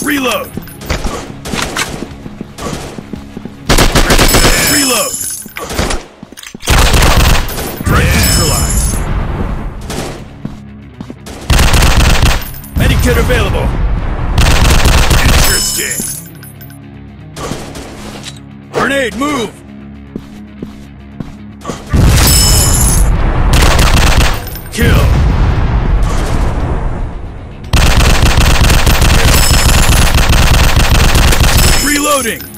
Reload. Reload. Threat neutralized. Medikit available. Interesting. Grenade, move. Kill. Reloading.